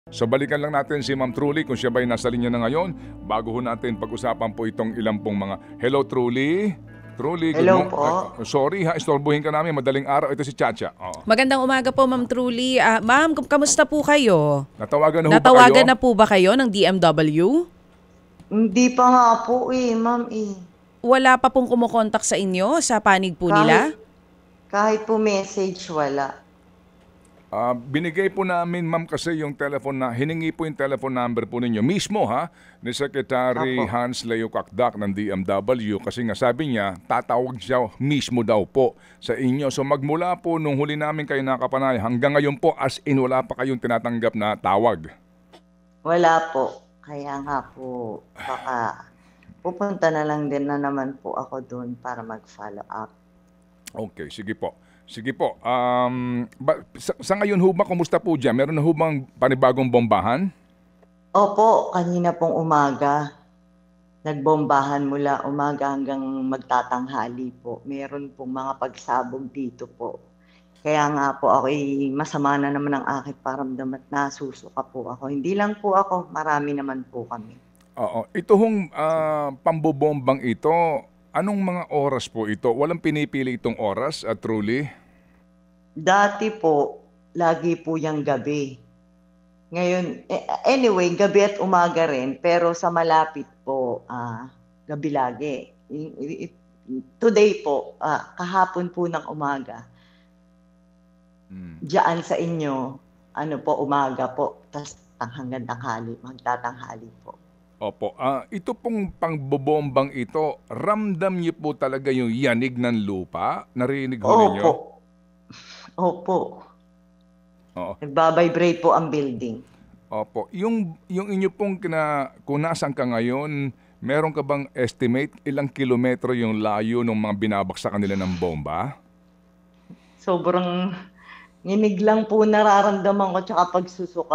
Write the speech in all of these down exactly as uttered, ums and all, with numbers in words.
So balikan lang natin si Ma'am Truly kung siya ba'y nasa linya na ngayon bago ho natin pag-usapan po itong ilang pong mga... Hello Truly? Truly, good Hello mo... po. Uh, sorry ha, istorbohin ka namin. Madaling araw. Ito si Chacha. Oo. Magandang umaga po, Ma'am Truly. Ah, ma'am, kum- kamusta po kayo? Natawagan na ho ba kayo? Natawagan na po ba kayo ng D M W? Hindi pa nga po eh, ma'am eh. Wala pa pong kumukontak sa inyo sa panig po nila? Kahit, kahit po message, wala. Ah, binigay po namin, ma'am, kasi yung telephone na, hiningi po yung telephone number po ninyo. Mismo ha, ni Secretary Apo. Hans Leo Kakdak ng D M W kasi nga sabi niya, tatawag siya mismo daw po sa inyo. So magmula po nung huli namin kayo nakapanay, hanggang ngayon po as in wala pa kayong tinatanggap na tawag. Wala po. Kaya nga po, baka pupunta na lang din na naman po ako doon para mag-follow up. Okay, sige po. Sige po. Um, ba, sa, sa ngayon ho ba, kumusta po dyan? Meron na ho bang panibagong bombahan? Opo, kanina pong umaga, nagbombahan mula umaga hanggang magtatanghali po. Meron pong mga pagsabog dito po. Kaya nga po ako masama na naman ang aking paramdam at nasusuka po ako. Hindi lang po ako, marami naman po kami. Oo. Ito hong uh, pambobombang ito, anong mga oras po ito? Walang pinipili itong oras, at Truly? Dati po, lagi po yung gabi. Ngayon, anyway, gabi at umaga rin, pero sa malapit po, uh, gabi lagi. Today po, uh, kahapon po ng umaga, hmm. Diyan sa inyo, ano po, umaga po, tas hanggang tanghali, magtatanghali po. Opo. Uh, ito pong pangbobombang ito, ramdam niyo po talaga yung yanig ng lupa? Narinig ho ninyo? Opo. Opo. Oo. Nagbabibrate po ang building. Opo. Yung, yung inyo pong kina, kung nasan ka ngayon, meron ka bang estimate ilang kilometro yung layo ng mga binabaksakan nila ng bomba? Sobrang nginig lang po nararamdaman ko tsaka pagsusuka.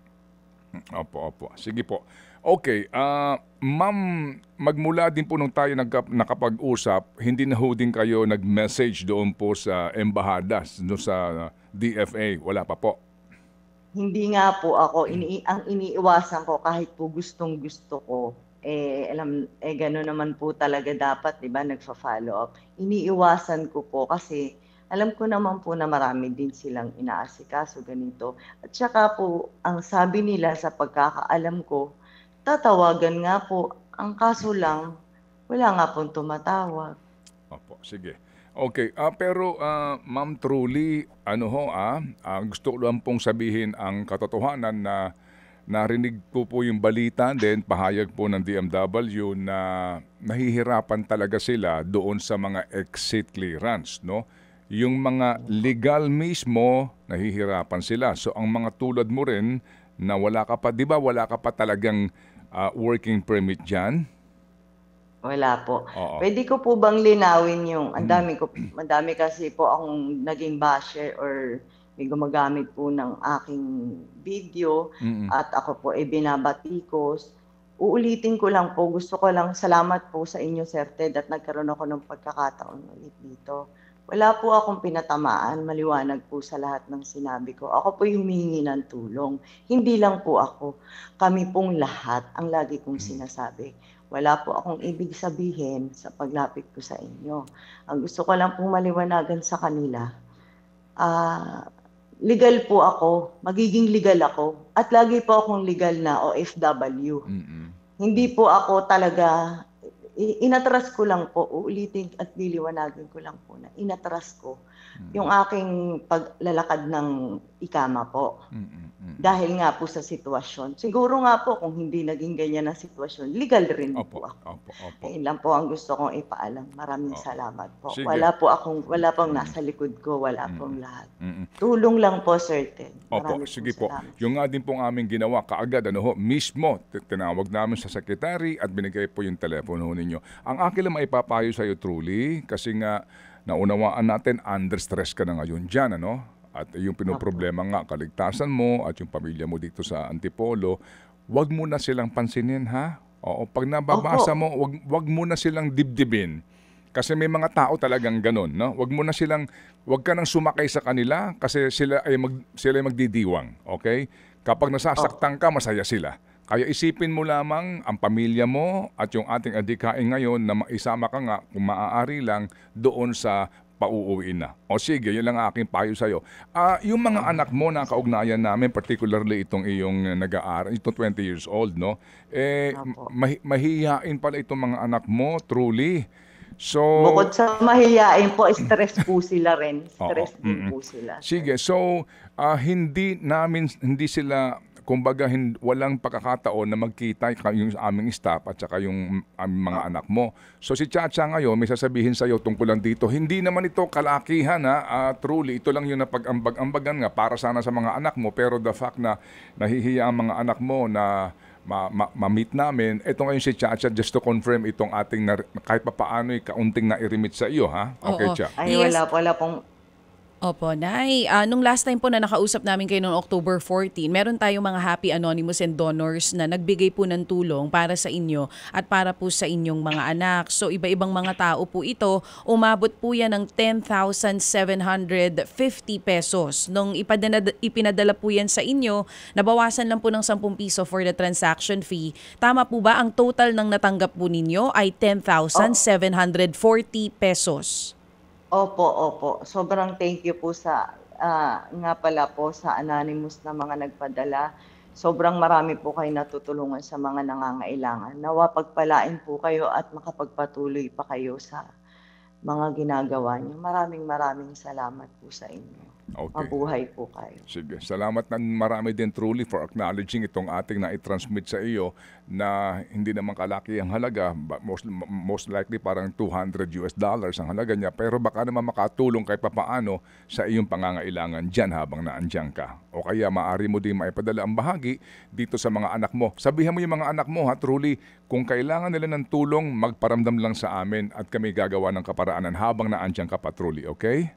Opo, opo. Sige po. Okay, uh, ma'am, magmula din po nung tayo nagka, nakapag-usap, hindi na ho din kayo nag-message doon po sa embahadas, doon sa D F A. Wala pa po? Hindi nga po ako. Ini ang iniiwasan ko kahit po gustong gusto ko. Eh, alam, eh gano'n naman po talaga dapat, di ba, nagfa-follow up. Iniiwasan ko po kasi alam ko naman po na marami din silang inaasikaso ganito. At saka po, ang sabi nila sa pagkakaalam ko, tatawagan nga po. Ang kaso lang, wala nga pong tumatawag. Opo, sige. Okay, uh, pero uh, Ma'am Truly, ano ho ah, uh, gusto ko lang pong sabihin ang katotohanan na narinig po po yung balita din, pahayag po ng D M W na nahihirapan talaga sila doon sa mga exit clearance, no? Yung mga legal mismo, nahihirapan sila. So ang mga tulad mo rin na wala ka pa, di ba wala ka pa talagang Uh, working permit dyan? Wala po. Oo. Pwede ko po bang linawin yung, ang dami ko, madami kasi po akong naging basher or may gumagamit po ng aking video mm-hmm. at ako po ay binabatikos. Uulitin ko lang po, gusto ko lang, salamat po sa inyo Sir Ted at nagkaroon ako ng pagkakataon ulit dito. Wala po akong pinatamaan, maliwanag po sa lahat ng sinabi ko. Ako po yung humihingi ng tulong. Hindi lang po ako. Kami pong lahat ang lagi kong sinasabi. Wala po akong ibig sabihin sa paglapit ko sa inyo. Ang gusto ko lang pong maliwanagan sa kanila, uh, legal po ako, magiging legal ako. At lagi po akong legal na O F W. Mm-hmm. Hindi po ako talaga... Inatras ko lang po, uulitin at liliwanagin ko lang po na inatras ko mm-hmm. yung aking paglalakad ng ikama po. Mm-hmm. Dahil nga po sa sitwasyon. Siguro nga po kung hindi naging ganyan na sitwasyon, legal rin opo, po ako. Opo, opo. Ayun lang po ang gusto kong ipaalam. Maraming opo. Salamat po. Sige. Wala po akong, wala pong nasa likod ko, wala mm-hmm. pong lahat. Mm-hmm. Tulong lang po, Sir Ted. Opo, sige po. Yung nga din pong aming ginawa kaagad, ano ho, mismo, tinawag namin sa secretary at binigay po yung telepono ninyo. Ang akin lang maipapayo sa iyo, Truly, kasi nga naunawaan natin, under stress ka na ngayon dyan, ano? At yung pinoproblema nga, kaligtasan mo at yung pamilya mo dito sa Antipolo, wag mo na silang pansinin, ha? Oo, pag nababasa Opo. mo, wag, wag mo na silang dibdibin. Kasi may mga tao talagang ganun, no? Wag mo na silang, wag ka nang sumakay sa kanila kasi sila ay, mag, sila ay magdidiwang, okay? Kapag nasasaktan ka, masaya sila. Kaya isipin mo lamang ang pamilya mo at yung ating adhikain ngayon na maisama ka nga kung maaari lang doon sa pauuwiin na. O sige, yun lang ang aking payo sa'yo. Ah, yung mga anak mo na kaugnayan namin, particularly itong iyong uh, nag-aaral, itong twenty years old, no? Eh, Opo. mahi- mahihiyain pala itong mga anak mo, truly. So, Bukod sa mahiyain po, stress po sila rin. Oo, Stress din mm-mm. po sila. sige, so ah, hindi namin, hindi sila, kumbaga, hin- walang pagkakataon na magkita ka- yung aming staff at saka yung aming mga anak mo. So si Chacha ngayon, may sasabihin sa'yo tungkol lang dito. Hindi naman ito kalakihan ha, ah, truly. Ito lang yung napag-ambag-ambagan nga para sana sa mga anak mo. Pero the fact na nahihiya ang mga anak mo na ma- ma- ma-meet namin, ito ngayon si Chacha, just to confirm itong ating, na, kahit pa paano, kaunting na-remit sa iyo ha. Okay, Oo. Cha. Ay, Yes. wala, wala pong Opo, Nay. Ah, nung last time po na nakausap namin kayo noong October fourteen, meron tayong mga happy anonymous and donors na nagbigay po ng tulong para sa inyo at para po sa inyong mga anak. So iba-ibang mga tao po ito. Umabot po yan ng ten thousand seven hundred fifty pesos. Nung ipadana, ipinadala po yan sa inyo, nabawasan lang po ng ten piso for the transaction fee. Tama po ba ang total ng natanggap po ninyo ay ten thousand seven hundred forty pesos? Opo, opo. Sobrang thank you po sa, ah, nga pala po sa anonymous na mga nagpadala. Sobrang marami po kayo natutulungan sa mga nangangailangan. Nawa pagpalain po kayo at makapagpatuloy pa kayo sa mga ginagawa niyo. Maraming maraming salamat po sa inyo. Okay. Mabuhay po kayo. Sige, salamat na marami din truly for acknowledging itong ating na i-transmit sa iyo na hindi naman kalaki ang halaga, but most, most likely parang two hundred US dollars ang halaga niya, pero baka naman makatulong kahit papaano sa iyong pangangailangan dyan habang naandyan ka. O kaya maaari mo din maipadala ang bahagi dito sa mga anak mo. Sabihan mo yung mga anak mo ha, truly, kung kailangan nila ng tulong, magparamdam lang sa amin at kami gagawa ng kaparaanan habang naandyan ka pa truly, okay?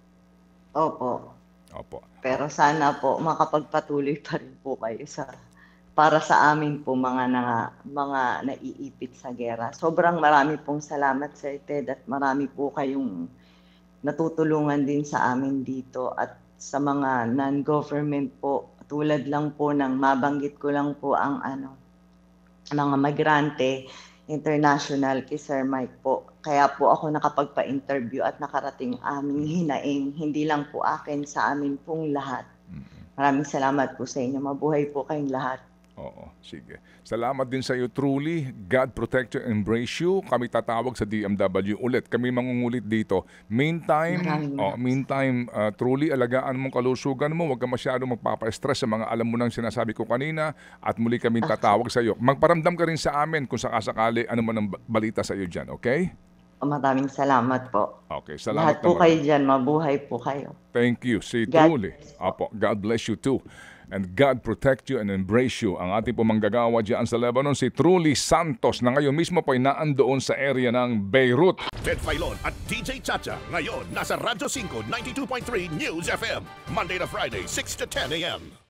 Opo. Opo. Pero sana po makapagpatuloy pa rin po kayo sa para sa amin po mga na, mga naiipit sa gera. Sobrang marami pong salamat sa Ted at marami po kayong natutulungan din sa amin dito at sa mga non-government po tulad lang po ng mabanggit ko lang po ang ano mga migrante international kay Sir Mike po. Kaya po ako nakapagpa-interview at nakarating aming hinaing. Hindi lang po akin, sa amin pong lahat. Maraming salamat po sa inyo. Mabuhay po kayong lahat. Oo, sige. Salamat din sa iyo truly. God protect you, embrace you. Kami tatawag sa D M W ulit. Kami mangungulit dito. Meantime, Maraming oh, meantime, uh, truly alagaan mong kalusugan mo. Huwag ka masyadong magpapa-stress sa mga alam mo nang sinasabi ko kanina at muli kami tatawag sa iyo. Magparamdam ka rin sa amin kung sakasakali ano man ang balita sa iyo dyan, okay? Maraming salamat po. Okay, salamat Lahat po naman. kayo dyan. Mabuhay po kayo. Thank you. Si God truly. Apo, God bless you too. And God protect you and embrace you. Ang ating pomanggagawa dyan sa Lebanon, si Truly Santos, na ngayon mismo po ay naandoon sa area ng Beirut. Ted Filon at D J Chacha. Ngayon, nasa Radyo five ninety-two point three News F M. Monday to Friday, six to ten a m